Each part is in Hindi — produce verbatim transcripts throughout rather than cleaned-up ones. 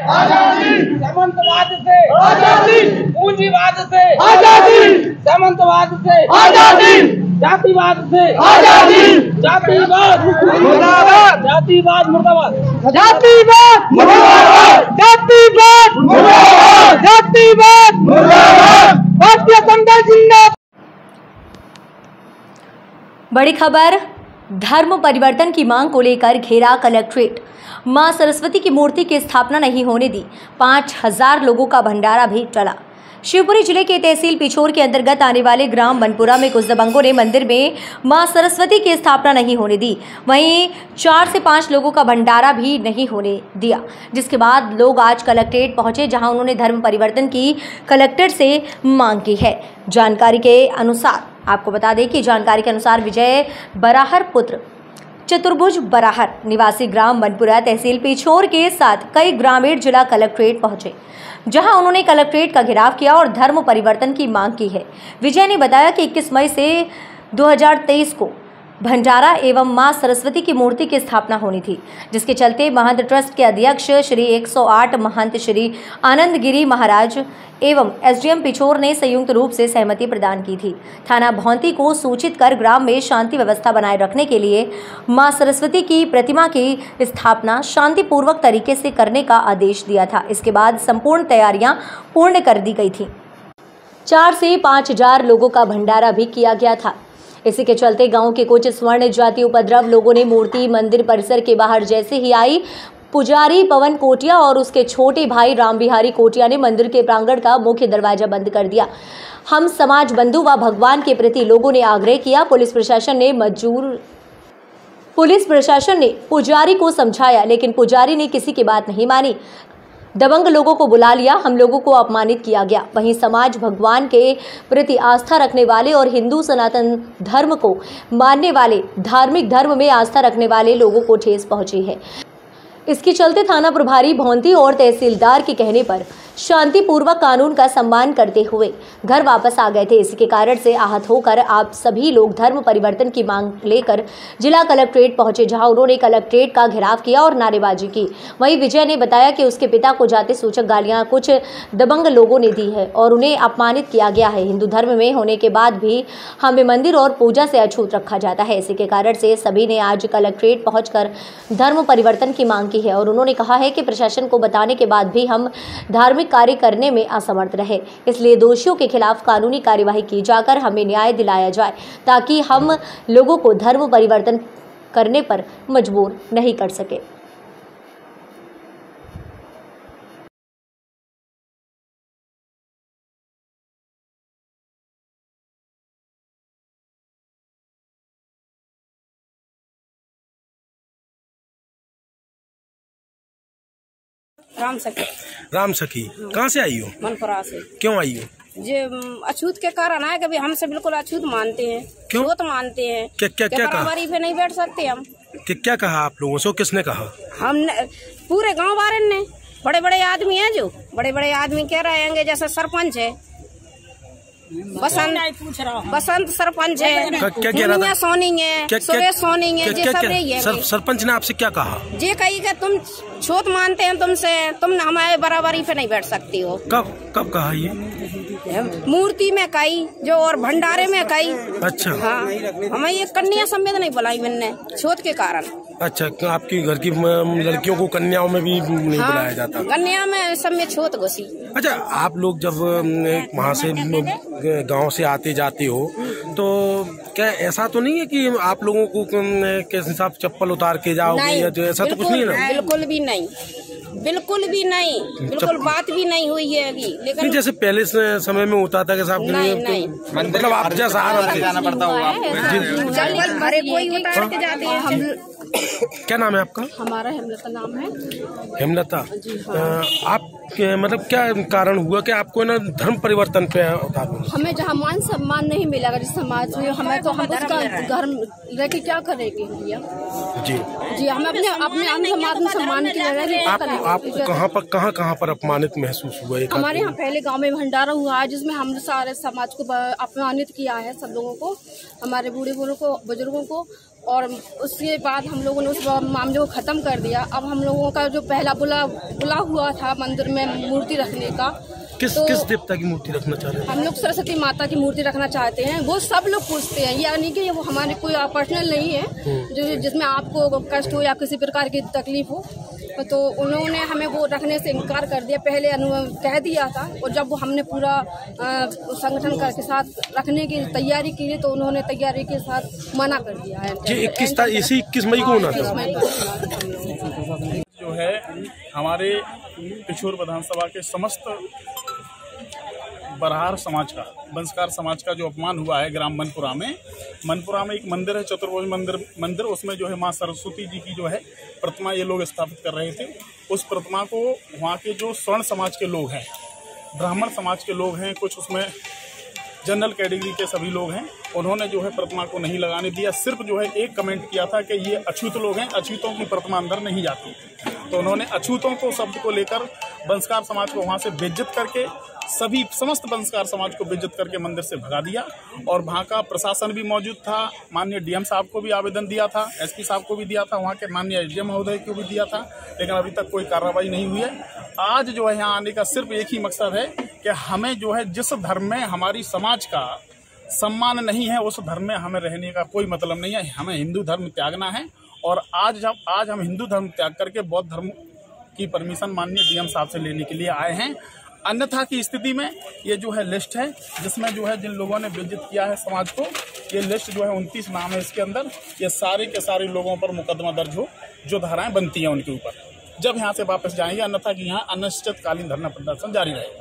आजादी, सामंतवाद से आजादी, पूंजीवाद से आजादी, सामंतवाद से आजादी, जातिवाद से आजादी, जातिवाद मुर्दाबाद, जातिवाद मुर्दाबाद, जातिवाद मुर्दाबाद, जातिवाद मुर्दाबाद, जातिवाद मुर्दाबाद, भारतीय जनता जिंदाबाद। बड़ी खबर, धर्म परिवर्तन की मांग को लेकर घेरा कलेक्ट्रेट। मां सरस्वती की मूर्ति की स्थापना नहीं होने दी, पाँच हजार लोगों का भंडारा भी टला। शिवपुरी जिले के तहसील पिछोर के अंतर्गत आने वाले ग्राम बनपुरा में कुछ दबंगों ने मंदिर में मां सरस्वती की स्थापना नहीं होने दी, वहीं चार से पाँच लोगों का भंडारा भी नहीं होने दिया, जिसके बाद लोग आज कलेक्ट्रेट पहुंचे, जहां उन्होंने धर्म परिवर्तन की कलेक्टर से मांग की है। जानकारी के अनुसार आपको बता दें कि जानकारी के अनुसार विजय बराहर पुत्र चतुर्भुज बराहर निवासी ग्राम बनपुरा तहसील पिछोर के साथ कई ग्रामीण जिला कलेक्ट्रेट पहुंचे, जहां उन्होंने कलेक्ट्रेट का घेराव किया और धर्म परिवर्तन की मांग की है। विजय ने बताया कि इक्कीस मई से दो हज़ार तेईस को भंडारा एवं मां सरस्वती की मूर्ति की स्थापना होनी थी, जिसके चलते महंत ट्रस्ट के अध्यक्ष श्री एक सौ आठ महंत श्री आनंद गिरी महाराज एवं एसडीएम पिछोर ने संयुक्त रूप से सहमति प्रदान की थी। थाना भौंती को सूचित कर ग्राम में शांति व्यवस्था बनाए रखने के लिए मां सरस्वती की प्रतिमा की स्थापना शांतिपूर्वक तरीके से करने का आदेश दिया था। इसके बाद संपूर्ण तैयारियां पूर्ण कर दी गई थी। चार से पाँच हजार लोगों का भंडारा भी किया गया था। इसी के चलते गांव के कुछ स्वर्ण जाति उपद्रव लोगों ने मूर्ति मंदिर परिसर के बाहर जैसे ही आई, पुजारी पवन कोटिया और उसके छोटे भाई राम बिहारी कोटिया ने मंदिर के प्रांगण का मुख्य दरवाजा बंद कर दिया। हम समाज बंधु व भगवान के प्रति लोगों ने आग्रह किया। पुलिस प्रशासन ने मजबूर पुलिस प्रशासन ने पुजारी को समझाया, लेकिन पुजारी ने किसी की बात नहीं मानी। दबंग लोगों को बुला लिया, हम लोगों को अपमानित किया गया। वहीं समाज भगवान के प्रति आस्था रखने वाले और हिंदू सनातन धर्म को मानने वाले, धार्मिक धर्म में आस्था रखने वाले लोगों को ठेस पहुंची है। इसके चलते थाना प्रभारी भौंती और तहसीलदार के कहने पर शांतिपूर्वक कानून का सम्मान करते हुए घर वापस आ गए थे। इसी के कारण से आहत होकर आप सभी लोग धर्म परिवर्तन की मांग लेकर जिला कलेक्ट्रेट पहुंचे, जहां उन्होंने कलेक्ट्रेट का घेराव किया और नारेबाजी की। वहीं विजय ने बताया कि उसके पिता को जाति सूचक गालियां कुछ दबंग लोगों ने दी है और उन्हें अपमानित किया गया है। हिंदू धर्म में होने के बाद भी हमें मंदिर और पूजा से अछूत रखा जाता है। इसी के कारण से सभी ने आज कलेक्ट्रेट पहुंचकर धर्म परिवर्तन की मांग की है और उन्होंने कहा है कि प्रशासन को बताने के बाद भी हम धार्मिक कार्य करने में असमर्थ रहे, इसलिए दोषियों के खिलाफ कानूनी कार्यवाही की जाकर हमें न्याय दिलाया जाए, ताकि हम लोगों को धर्म परिवर्तन करने पर मजबूर नहीं कर सके। राम सखी। राम सखी कहाँ से आई हो? मनपुरा से। क्यों आई हो? जे अछूत के कारण है, कभी हमसे बिल्कुल अछूत मानते हैं। क्यों? छूत मानते हैं। क्या क्या क्या कहा? बराबरी पे नहीं बैठ सकते हम। क्या क्या कहा आप लोगों से? किसने कहा? हमने पूरे गांव वाले ने, बड़े बड़े आदमी हैं, जो बड़े बड़े आदमी कह रहे हैं, जैसे सरपंच है, बसंत बसंत सरपंच है, क्या कह रहा था? सोनी है, सुरेश सोनी है, ये सब यही है। सर, सरपंच ने आपसे क्या कहा? ये कही कि तुम छूत मानते हैं, तुमसे तुम हमारे बराबरी पे नहीं बैठ सकती हो। कब कब कहा ये? मूर्ति में कही जो और भंडारे में कही। अच्छा। हाँ, हमें ये कन्या समेत नहीं बुलाई मैंने छूत के कारण। अच्छा, तो आपकी घर की लड़कियों को कन्याओं में भी नहीं हाँ, बुलाया जाता? कन्या में सब में छूत घुसी। अच्छा, आप लोग जब वहाँ से गांव से आते जाते हो तो क्या ऐसा तो नहीं है कि आप लोगों को के हिसाब चप्पल उतार के जाओगे या जो ऐसा तो कुछ नहीं है ना? बिल्कुल भी नहीं, बिल्कुल भी नहीं, बिल्कुल बात भी नहीं हुई है अभी। लेकिन जैसे पहले समय में होता था कि साहब नहीं, नहीं, मतलब आप जैसा जाना पड़ता होगा। हमारे कोई उतार के जाते हैं हम। क्या नाम है आपका? हमारा हेमलता नाम है। हेमलता, आप मतलब क्या कारण हुआ कि आपको ना धर्म परिवर्तन पे उतार? हमें जहाँ मान सम्मान नहीं मिला जिस समाज में, हमें तो हम उसका घर रह के क्या करेंगे भैया जी जी हमें अपने अपने अन्य समाज में सम्मान के लिए क्या करेंगे? आपको कहाँ पर कहाँ कहाँ पर अपमानित महसूस हुआ? हमारे यहाँ पहले गांव में भंडारा हुआ है, जिसमें हम सारे समाज को अपमानित किया है, सब लोगों को, हमारे बूढ़े बूढ़ों को, बुजुर्गों को, और उसके बाद हम लोगों ने उस मामले को ख़त्म कर दिया। अब हम लोगों का जो पहला बुला बुला हुआ था मंदिर में मूर्ति रखने का, किस तो किस देवता की मूर्ति रखना चाह रहे हैं? हम लोग सरस्वती माता की मूर्ति रखना चाहते हैं। वो सब लोग पूछते हैं, यानी कि वो हमारे कोई पर्सनल नहीं है जो जिसमें आपको कष्ट हो या किसी प्रकार की तकलीफ हो। तो उन्होंने हमें वो रखने से इनकार कर दिया, पहले कह दिया था, और जब वो हमने पूरा संगठन के साथ रखने की तैयारी की तो उन्होंने तैयारी के साथ मना कर दिया है। जी इक्कीस इसी इक्कीस मई को होना था। जो है हमारे पिछोर विधानसभा के समस्त बरहार समाज का, बंसकार समाज का जो अपमान हुआ है ग्राम मनपुरा में। मनपुरा में एक मंदिर है, चतुर्भुज मंदिर मंदिर उसमें जो है माँ सरस्वती जी की जो है प्रतिमा ये लोग स्थापित कर रहे थे। उस प्रतिमा को वहाँ के जो स्वर्ण समाज के लोग हैं, ब्राह्मण समाज के लोग हैं, कुछ उसमें जनरल कैटेगरी के सभी लोग हैं, उन्होंने जो है प्रतिमा को नहीं लगाने दिया। सिर्फ जो है एक कमेंट किया था कि ये अछूत लोग हैं, अछूतों की प्रतिमा अंदर नहीं जाती। तो उन्होंने अछूतों को शब्द को लेकर बंसकार समाज को वहाँ से बेइज्जत करके, सभी समस्त बंसकार समाज को बेइज्जत करके मंदिर से भगा दिया। और वहाँ का प्रशासन भी मौजूद था, माननीय डीएम साहब को भी आवेदन दिया था, एसपी साहब को भी दिया था, वहाँ के माननीय एसडीएम महोदय को भी दिया था, लेकिन अभी तक कोई कार्रवाई नहीं हुई है। आज जो है यहाँ आने का सिर्फ एक ही मकसद है कि हमें जो है जिस धर्म में हमारी समाज का सम्मान नहीं है उस धर्म में हमें रहने का कोई मतलब नहीं है। हमें हिंदू धर्म त्यागना है, और आज जब आज हम हिंदू धर्म त्याग करके बौद्ध धर्म की परमिशन माननीय डीएम साहब से लेने के लिए आए हैं। अन्यथा की स्थिति में ये जो है लिस्ट है जिसमें जो है जिन लोगों ने बेइज्जत किया है समाज को, ये लिस्ट जो है उनतीस नाम है इसके अंदर, ये सारे के सारे लोगों पर मुकदमा दर्ज हो, जो धाराएं बनती हैं उनके ऊपर, जब यहाँ से वापस जाएंगे। अन्यथा कि यहाँ अनिश्चितकालीन धरना प्रदर्शन जारी रहेगा।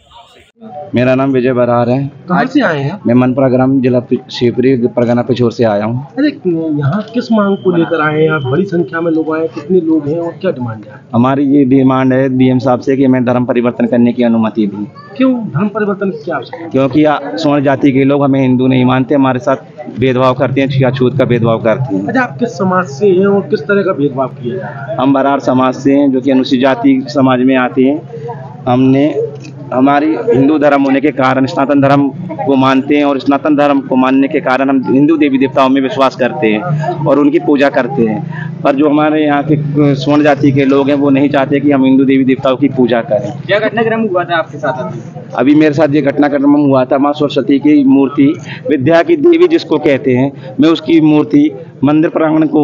मेरा नाम विजय बरार है। कहाँ से आए हैं? मैं मनपुरा ग्राम जिला शिवपुरी परगना पिछोर से आया हूँ। अरे यहाँ किस मांग को लेकर आए हैं? यहाँ बड़ी संख्या में लोग आए, कितने लोग हैं और क्या डिमांड है? हमारी ये डिमांड है डीएम साहब से कि हमें धर्म परिवर्तन करने की अनुमति दी। क्यों धर्म परिवर्तन की आवश्यकता? क्योंकि स्वर्ण जाति के लोग हमें हिंदू नहीं मानते, हमारे साथ भेदभाव करते हैं, छूआछूत का भेदभाव करते हैं। अच्छा, आप किस समाज से हैं और किस तरह का भेदभाव किया जाता है? हम बरार समाज से हैं, जो कि अनुसूचित जाति समाज में आते हैं। हमने हमारी हिंदू धर्म होने के कारण सनातन धर्म को मानते हैं, और सनातन धर्म को मानने के कारण हम हिंदू देवी देवताओं में विश्वास करते हैं और उनकी पूजा करते हैं। पर जो हमारे यहाँ के स्वर्ण जाति के लोग हैं वो नहीं चाहते कि हम हिंदू देवी देवताओं की पूजा करें। क्या घटनाक्रम हुआ था आपके साथ? अभी मेरे साथ ये घटनाक्रम हुआ था। माँ सरस्वती की मूर्ति, विद्या की देवी जिसको कहते हैं, मैं उसकी मूर्ति मंदिर प्रांगण को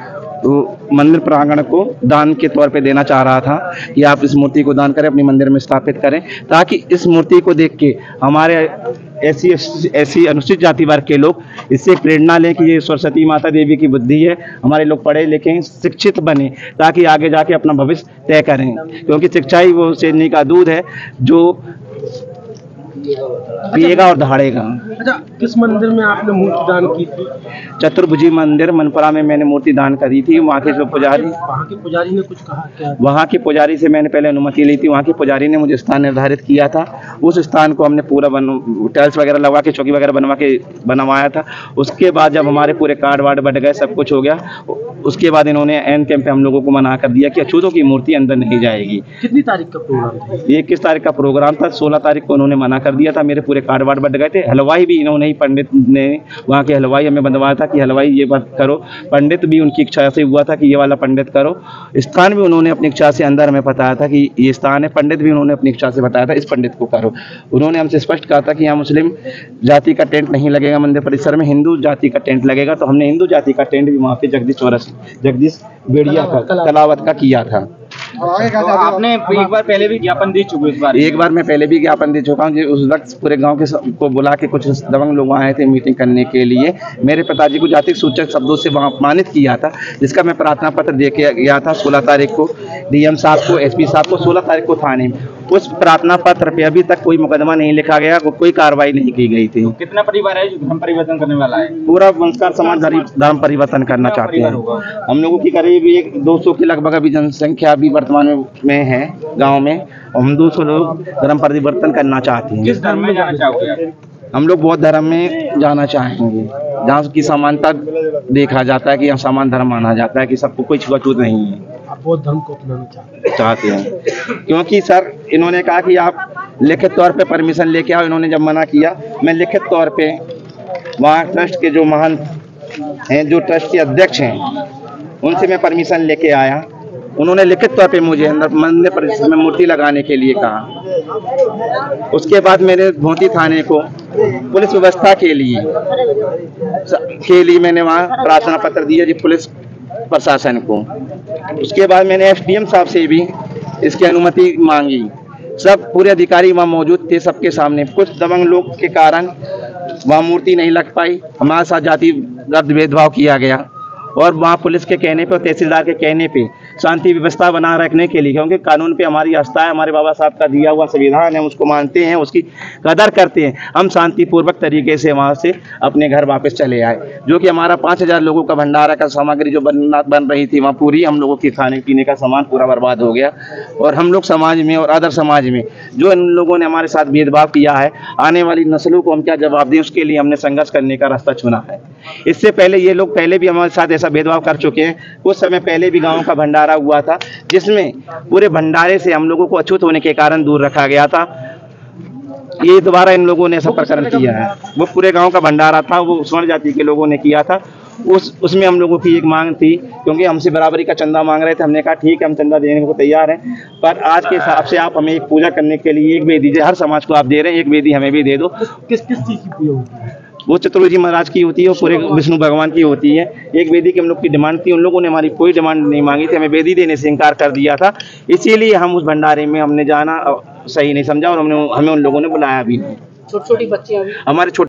मंदिर प्रांगण को दान के तौर पे देना चाह रहा था कि आप इस मूर्ति को दान करें, अपने मंदिर में स्थापित करें, ताकि इस मूर्ति को देख के हमारे ऐसी ऐसी अनुसूचित जाति वर्ग के लोग इससे प्रेरणा लें कि ये सरस्वती माता देवी की बुद्धि है, हमारे लोग पढ़े लिखे शिक्षित बने, ताकि आगे जाके अपना भविष्य तय करें। क्योंकि शिक्षा ही वो शेरनी का दूध है जो पिएगा और दहाड़ेगा। अच्छा, किस मंदिर में आपने मूर्ति दान की थी? चतुर्भुजी मंदिर मनपुरा में मैंने मूर्ति दान करी थी। वहाँ के जो पुजारी वहाँ के पुजारी ने कुछ कहा क्या? वहाँ के पुजारी से मैंने पहले अनुमति ली थी। वहाँ के पुजारी ने मुझे स्थान निर्धारित किया था। उस स्थान को हमने पूरा बन टाइल्स वगैरह लगवा के, चौकी वगैरह बनवा के बनवाया था। उसके बाद जब हमारे पूरे कार्ड वार्ड बट गए, सब कुछ हो गया, उसके बाद इन्होंने एन कैंप पे हम लोगों को मना कर दिया कि अछूतों की मूर्ति अंदर नहीं जाएगी। कितनी तारीख का प्रोग्राम था? ये इक्कीस तारीख का प्रोग्राम था। सोलह तारीख को उन्होंने मना कर दिया था। मेरे पूरे कार्ड वार्ड बट गए थे। हलवाई भी इन्होंने ही, पंडित ने, वहाँ के हलवाई हमें बंधवाया था कि हलवाई ये बात करो। पंडित भी उनकी इच्छा से हुआ था कि ये वाला पंडित करो। स्थान भी उन्होंने अपनी इच्छा से अंदर हमें बताया था कि ये स्थान है। पंडित भी उन्होंने अपनी इच्छा से बताया था इस पंडित को करो। उन्होंने हमसे स्पष्ट कहा था कि यहाँ मुस्लिम जाति का टेंट नहीं लगेगा मंदिर परिसर में, हिंदू जाति का टेंट लगेगा। तो हमने हिंदू जाति का टेंट भी वहाँ पे जगदीश चौरस जगदीश बेड़िया का कलावत का किया था। आपने एक बार पहले भी ज्ञापन दे चुके इस बार? एक बार मैं पहले भी ज्ञापन दे चुका हूँ। उस वक्त पूरे गांव के को बुला के कुछ दबंग लोग आए थे मीटिंग करने के लिए। मेरे पिताजी को जाति सूचक शब्दों से वहाँ अपमानित किया था, जिसका मैं प्रार्थना पत्र दे के गया था सोलह तारीख को डीएम साहब को, एसपी साहब को, सोलह तारीख को थाने में। उस प्रार्थना पत्र पे अभी तक कोई मुकदमा नहीं लिखा गया, कोई कार्रवाई नहीं की गई थी। कितना परिवार है जो धर्म परिवर्तन करने वाला है? पूरा बंसकार समाज धर्म परिवर्तन करना चाहते हैं। हम लोगों की करीब एक दो सौ के लगभग अभी जनसंख्या अभी वर्तमान में है गांव में। हम दो सौ लोग धर्म परिवर्तन करना चाहते हैं। किस धर्म में जाना चाहोगे? हम लोग बौद्ध धर्म में जाना चाहेंगे, जहाँ की समानता देखा जाता है कि यहाँ समान धर्म माना जाता है, कि सबको कोई छूआछूत नहीं है। आप बौद्ध धर्म को अपनाना चाहते चाहते हैं क्योंकि सर इन्होंने कहा कि आप लिखित तौर पे परमिशन लेके आओ। इन्होंने जब मना किया, मैं लिखित तौर पे वहाँ ट्रस्ट के जो महान हैं जो ट्रस्ट के अध्यक्ष हैं, उनसे मैं परमिशन लेके आया। उन्होंने लिखित तौर पे मुझे अंदर मंदिर परिसर में मूर्ति लगाने के लिए कहा। उसके बाद मैंने भोंती थाने को पुलिस व्यवस्था के लिए के लिए मैंने वहाँ प्रार्थना पत्र दिया जी पुलिस प्रशासन को। उसके बाद मैंने एसडीएम साहब से भी इसकी अनुमति मांगी। सब पूरे अधिकारी वहाँ मौजूद थे, सबके सामने। कुछ दबंग लोग के कारण वहाँ मूर्ति नहीं लग पाई। हमारे साथ जातिगत भेदभाव किया गया और वहाँ पुलिस के कहने पे और तहसीलदार के कहने पे शांति व्यवस्था बना रखने के लिए, क्योंकि कानून पे हमारी आस्था है, हमारे बाबा साहब का दिया हुआ संविधान है, उसको मानते हैं, उसकी कदर करते हैं। हम शांतिपूर्वक तरीके से वहाँ से अपने घर वापस चले आए। जो कि हमारा पाँच हजार लोगों का भंडारा का सामग्री जो बन बन रही थी वहाँ पूरी हम लोगों की खाने पीने का सामान पूरा बर्बाद हो गया। और हम लोग समाज में और अदर समाज में जो इन लोगों ने हमारे साथ भेदभाव किया है, आने वाली नस्लों को हम क्या जवाब दें, उसके लिए हमने संघर्ष करने का रास्ता चुना है। इससे पहले ये लोग पहले भी हमारे साथ ऐसा भेदभाव कर चुके हैं। कुछ समय पहले भी गाँव का भंडारा हुआ था जिसमें पूरे भंडारे से हम लोगों को अछूत होने के कारण दूर रखा गया था। ये दोबारा इन लोगों ने ऐसा प्रकरण किया है। वो पूरे गांव का भंडारा था, वो स्वर्ण जाति के लोगों ने किया था। उस उसमें हम लोगों की एक मांग थी, क्योंकि हमसे बराबरी का चंदा मांग रहे थे। हमने कहा ठीक है, हम चंदा देने को तैयार हैं, पर आज के हिसाब से आप हमें एक पूजा करने के लिए एक वेदी, हर समाज को आप दे रहे हैं, एक वेदी हमें भी दे दो। किस किस चीज की पूजा होती है? वो चतुर्वेदी महाराज की होती है और पूरे विष्णु भगवान की होती है। एक वेदी की हम लोग की डिमांड थी, उन लोगों ने हमारी कोई डिमांड नहीं मांगी थी, हमें वेदी देने से इनकार कर दिया था। इसीलिए हम उस भंडारे में हमने जाना सही नहीं समझा और हमने हमें उन लोगों ने बुलाया भी नहीं। छोटी छोटी बच्चियां भी, हमारे छोटे